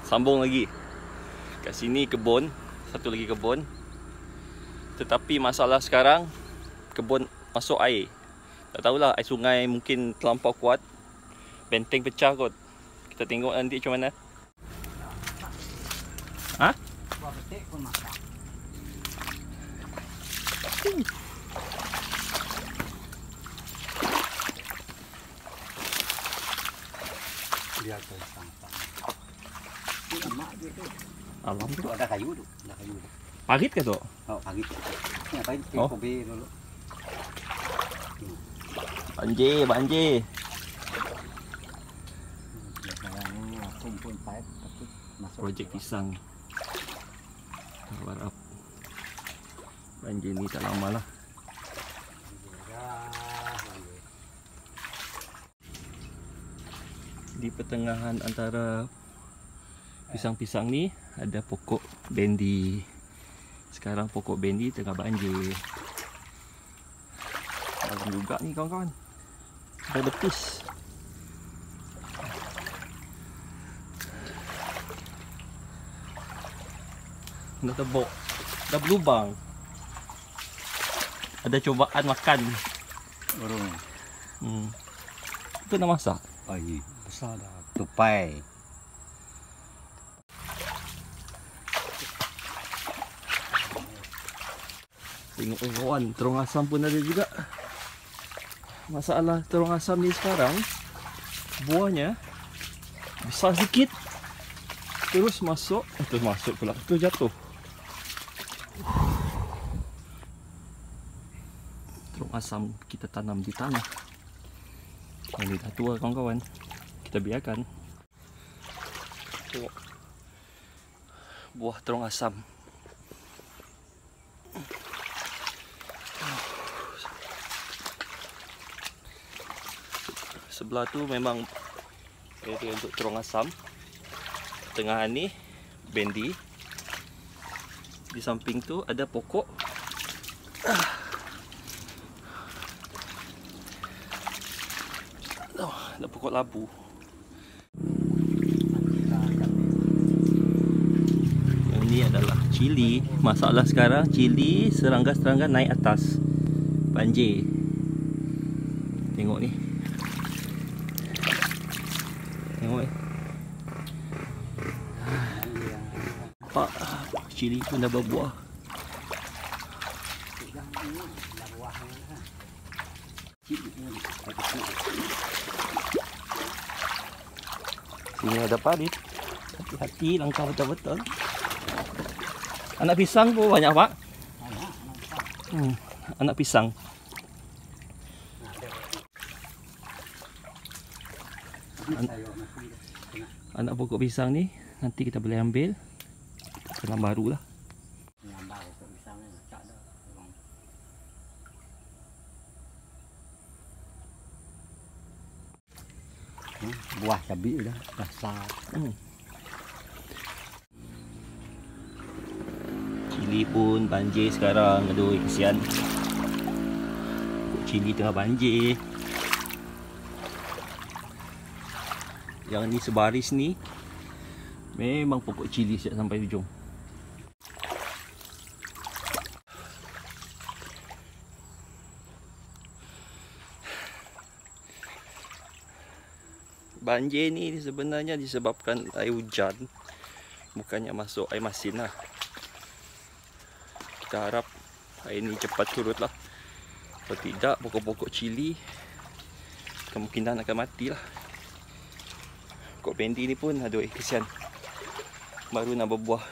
Sambung lagi. Kat sini kebun, satu lagi kebun. Tetapi masalah sekarang kebun masuk air. Tak tahulah, air sungai mungkin terlampau kuat. Benteng pecah kot. Kita tengok nanti macam mana. Ha? Buah petik pun masak. Dia tu sampah. Ini mak dia tu. Alam tu. Ada kayu tu. Ada kayu tu. Parit ke tu? Oh, pagi tu. Ni apa ini? Oh. Kobe dulu. Banjir, banjir. Sekarang kumpul pipe tapi masuk. Projek pisang. Harap banjir ni tak lama lah. Di pertengahan antara pisang-pisang ni ada pokok bendi. Sekarang pokok bendi tengah banjir. Dalam juga ni kawan-kawan. Dah betis. Dah tebuk. Dah berlubang. Ada cubaan makan. Burung. Itu nak masak. Ai, besar dah. Tupai. Tengok kawan, terong asam pun ada juga. Masalah terong asam ni sekarang, buahnya besar sikit, terus masuk, terus masuk pula, terus jatuh. Terong asam kita tanam di tanah. Ini dah tua kawan-kawan, kita biarkan. Tengok buah terong asam. Sebelah tu memang area untuk terong asam. Tengah ni bendi. Di samping tu ada pokok. Ada pokok labu. Yang ni adalah cili. Masalah sekarang cili serangga-serangga naik atas. Banjir. Tengok ni. Tengok ni. Nampak cili pun dah berbuah. Sini ada parit. Hati-hati langkah betul-betul. Anak pisang pun banyak pak. Anak pisang. Anak pokok pisang ni nanti kita boleh ambil. Tanam baru lah. Buah cabai dah besar. Cili pun banjir sekarang. Aduh, kesian. Pokok cili tengah banjir. Yang ni sebaris ni memang pokok cili siap sampai hujung. Banjir ni sebenarnya disebabkan air hujan, bukannya masuk air masin lah. Kita harap air ni cepat turut lah. Kalau tidak, pokok-pokok cili kemungkinan akan mati lah. Pokok bendi ni pun aduh kesian, baru nak berbuah.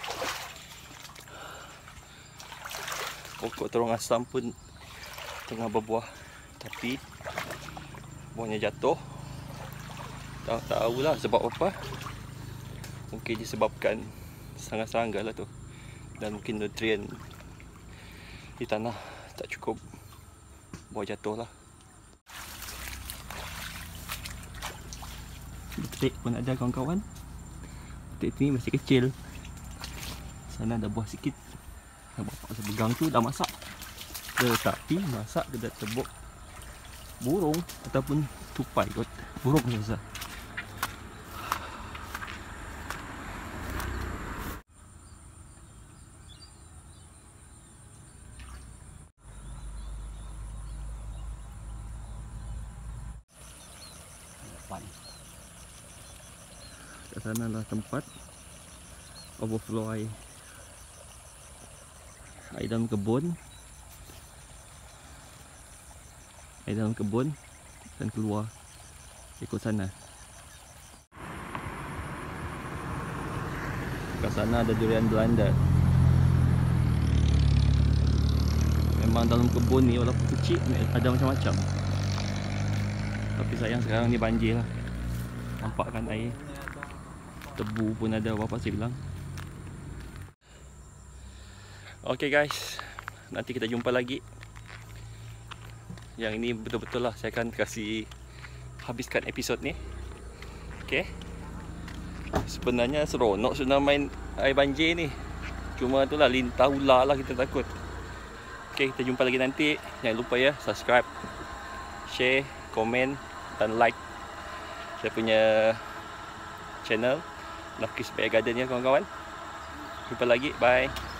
Pokok terong asam pun tengah berbuah, tapi buahnya jatuh. Tak tahulah sebab apa. Mungkin disebabkan serangga-serangga lah tu. Dan mungkin nutrien di tanah tak cukup, buah jatuh lah. Petik pun ada kawan-kawan. Petik ni masih kecil. Sana ada buah sikit. Bapak sepegang tu dah masak. Tetapi masak dia dah tebuk burung ataupun tupai kot. Burung biasa. Kat sana lah tempat overflow air. Air dalam kebun. Air dalam kebun dan keluar ikut sana. Kat sana ada durian Belanda. Memang dalam kebun ni walaupun kecil ada macam-macam. Tapi sayang sekarang ni banjir lah. Nampak kan air. Tebu pun ada, apa saya bilang. Okay guys, nanti kita jumpa lagi. Yang ini betul-betul lah saya akan kasih habiskan episod ni. Okay. Sebenarnya seronok sudah main air banjir ni. Cuma itulah lintah ular lah kita takut. Okay, kita jumpa lagi nanti. Jangan lupa ya, subscribe, share, komen dan like saya punya channel Nafkis Bay Garden ya kawan-kawan. Jumpa lagi, bye.